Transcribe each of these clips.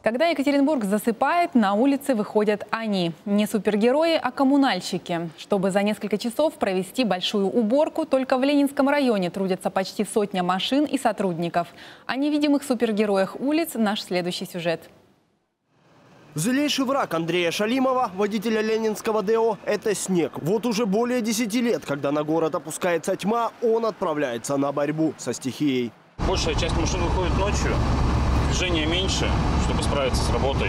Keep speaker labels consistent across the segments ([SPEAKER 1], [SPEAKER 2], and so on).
[SPEAKER 1] Когда Екатеринбург засыпает, на улицы выходят они. Не супергерои, а коммунальщики. Чтобы за несколько часов провести большую уборку, только в Ленинском районе трудятся почти сотня машин и сотрудников. О невидимых супергероях улиц наш следующий сюжет.
[SPEAKER 2] Злейший враг Андрея Шалимова, водителя ленинского ДО, это снег. Вот уже более 10 лет, когда на город опускается тьма, он отправляется на борьбу со стихией.
[SPEAKER 3] Большая часть машин выходит ночью, движения меньше, чтобы справиться с работой.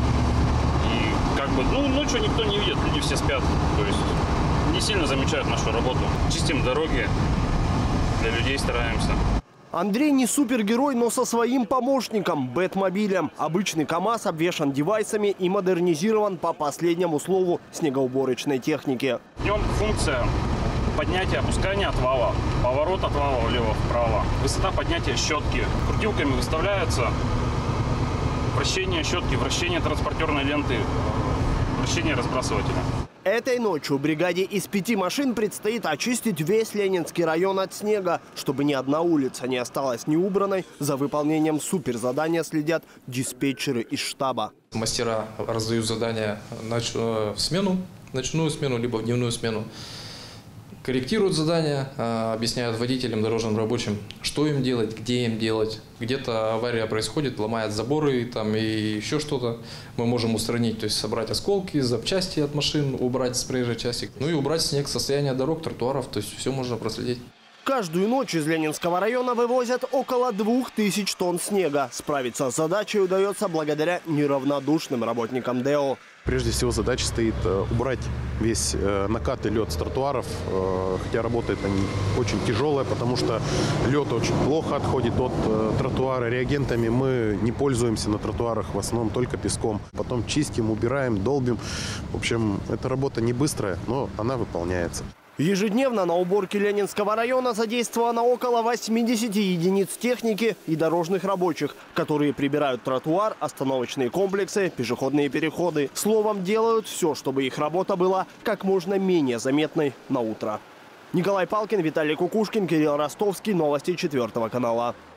[SPEAKER 3] И ночью никто не видит, люди все спят. То есть не сильно замечают нашу работу. Чистим дороги, для людей стараемся.
[SPEAKER 2] Андрей не супергерой, но со своим помощником – Бэтмобилем. Обычный КАМАЗ обвешан девайсами и модернизирован по последнему слову снегоуборочной техники.
[SPEAKER 3] Днем функция поднятия, опускания отвала, поворот отвала влево-вправо, высота поднятия щетки. Крутилками выставляется вращение щетки, вращение транспортерной ленты, вращение разбрасывателя.
[SPEAKER 2] Этой ночью бригаде из 5 машин предстоит очистить весь Ленинский район от снега. Чтобы ни одна улица не осталась неубранной, за выполнением суперзадания следят диспетчеры из штаба.
[SPEAKER 4] Мастера раздают задания в смену, ночную смену, либо в дневную смену. Корректируют задания, объясняют водителям, дорожным рабочим, что им делать, где им делать. Где-то авария происходит, ломают заборы там, и еще что-то. Мы можем устранить, то есть собрать осколки, запчасти от машин, убрать с проезжей части. Ну и убрать снег, состояние дорог, тротуаров, то есть все можно проследить.
[SPEAKER 2] Каждую ночь из Ленинского района вывозят около 2000 тонн снега. Справиться с задачей удается благодаря неравнодушным работникам ДО.
[SPEAKER 5] Прежде всего задача стоит убрать весь накат и лед с тротуаров, хотя работают они очень тяжелая, потому что лед очень плохо отходит от тротуара. Реагентами мы не пользуемся на тротуарах, в основном только песком. Потом чистим, убираем, долбим. В общем, эта работа не быстрая, но она выполняется.
[SPEAKER 2] Ежедневно на уборке Ленинского района задействовано около 80 единиц техники и дорожных рабочих, которые прибирают тротуар, остановочные комплексы, пешеходные переходы. Словом, делают все, чтобы их работа была как можно менее заметной на утро. Николай Палкин, Виталий Кукушкин, Кирилл Ростовский. Новости 4 канала.